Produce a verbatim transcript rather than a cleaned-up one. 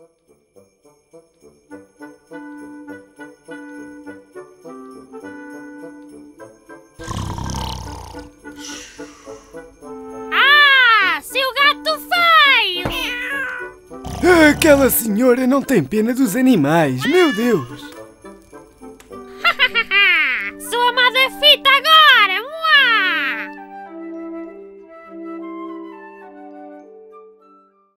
Ah, seu gato feio! Aquela senhora não tem pena dos animais, meu Deus!